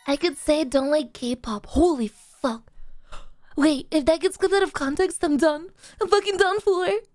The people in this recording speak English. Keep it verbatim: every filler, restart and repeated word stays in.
I could say I don't like K-pop. Holy fuck. Wait, if that gets clipped out of context, I'm done. I'm fucking done for.